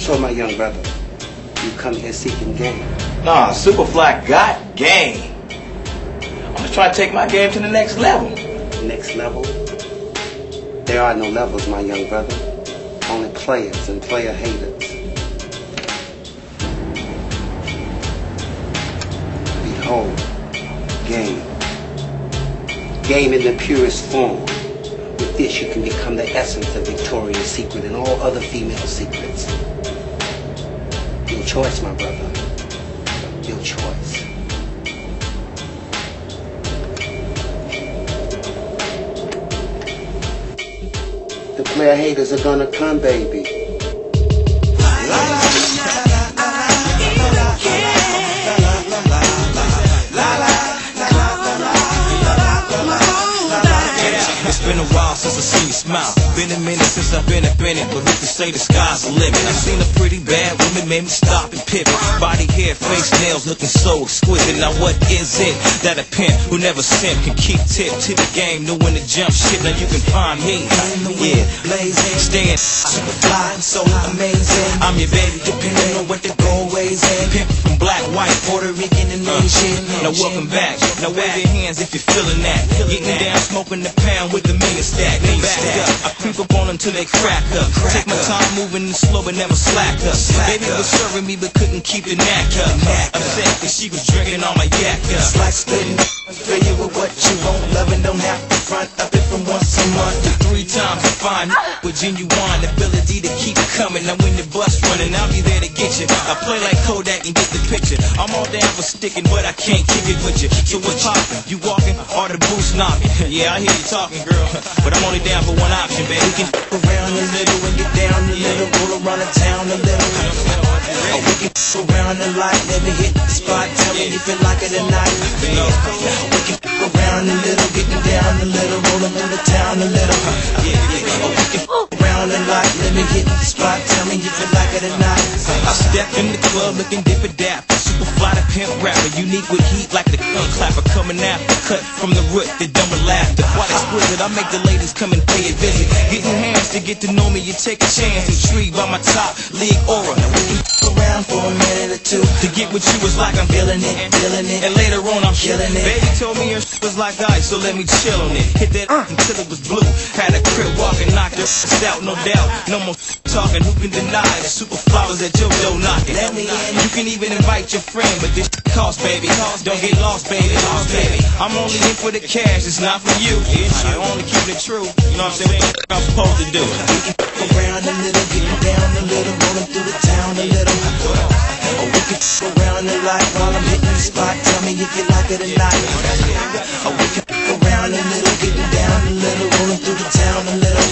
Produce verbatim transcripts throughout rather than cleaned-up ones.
So, my young brother, you come here seeking game. Nah, Soopafly got game. I'm just trying to take my game to the next level. Next level? There are no levels, my young brother. Only players and player haters. Behold, game. Game in the purest form. With this you can become the essence of Victoria's Secret and all other female secrets. Your choice, my brother. Your choice. The player haters are gonna come, baby. It's been a while since I seen you smile. Been a minute since I've been up in it, but who can say the sky's the limit? I've seen a pretty bad woman, made me stop and pivot. Body, hair, face, nails looking so exquisite. Now what is it that a pimp who never simp can keep tip to the game, know when to jump shit? Now you can find me, yeah, blazing, staying super fly, so amazing. I'm your baby, depending on what the goal weighs in. Pimp from black, white, Puerto Rican, and Asian. Now welcome back. Now wave your hands if you're feeling that. Getting down, smoking the pound with the million stack. Back up, I creep up on them till they crack up. Take my time moving and slow but never slack up. Baby was serving me but couldn't keep the knack up. Upset cause she was drinking all my yak up. It's like splitting, fill you with what you want. Loving don't have to front up it from once a month to three times to find with genuine ability to keep it coming. Now when the bus running, I'll be there to get you. I play like Kodak and get the picture. I'm all down for sticking, but I can't kick it with you. So what's poppin'? You walking or the boost knocking? Yeah, I hear you talking, girl, but I'm only down for one option, baby. We can f around a little and get down a little, roll around the town a little. Or we can f around the light, never hit the spot. Tell me if you like it or not. We can f around a little, getting down a little, rolling through the town a little. Or we can f around the light, let me hit the spot. Tell me if you like it or not. I step in the club looking dip and dap. Soopafly the pimp rapper, unique with heat like the gun clapper. Coming after, cut from the root, the dumb with laughter. Quite exquisite, I make the ladies come and pay a visit. Getting hands to get to know me, you take a chance. Intrigued by my top league aura. Now we can f around for a minute or two to get what you was like I'm feeling it, feeling it. And later on I'm killing it. Baby told me your shit was like ice, so let me chill on it. Hit that uh. until it was blue. Had a crib walking, knocked her out, no doubt. No more talking, who can deny the Soopafly was at your door knocking. Let me in. You can even invite your friend, but this cost, baby. Don't get lost, baby. Lost, baby. I'm only in for the cash, it's not for you. I only keep it true. You know what I'm saying? What the I'm supposed to do? We can f around a little, getting down a little, rolling through the town a little. Or we can f around the light while I'm hitting the spot. Tell me if you like it or not. Or we can f around a little, getting down a little, rolling through the town a little.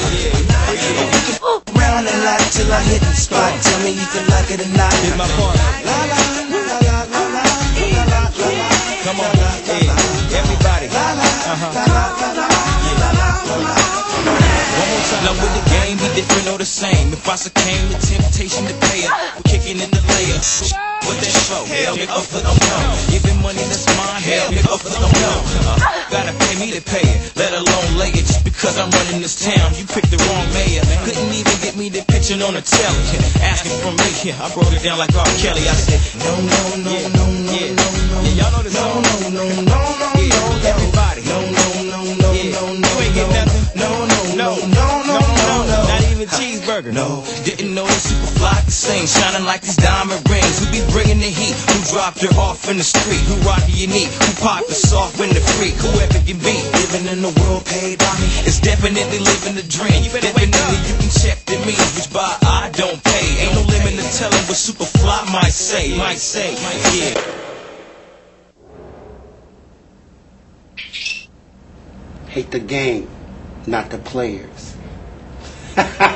Or we can f around the light till I hit the spot. Tell me if you like it or not. Here's my part. Come on, yeah, everybody. Uh-huh. Now would the game be different or the same? If I succumb to temptation to pay it, kicking in the layer. What that for? Hell, nigga, for the no. Giving money that's mine. Hell, nigga, for the no. Uh, gotta pay me to pay it, let alone lay it. Just because I'm running this town, you picked the wrong mayor. Couldn't even get me the picture on the telly. Asking for me, yeah, I broke it down like R. Kelly. I said, no, no, no, yeah, no, no, yeah. no, no. Yeah, y'all know this no, song? no, no, no, no, yeah, no, everybody. No, no, no, no, yeah. no, no, you ain't get nothing. No, no, no, no, no, no, no, no. Not even cheeseburger. No. Didn't know that Soopafly could sing, shining like these diamond rings. Who be bringing the heat? Who dropped her off in the street? Who rock the unique? Who popped the soft when the freak? Whoever can be living in the world paid by me. It's definitely living the dream. Definitely you can check the me, which by I don't pay. Ain't no limit to telling what Soopafly might say. Might say, yeah. Hate the game, not the players.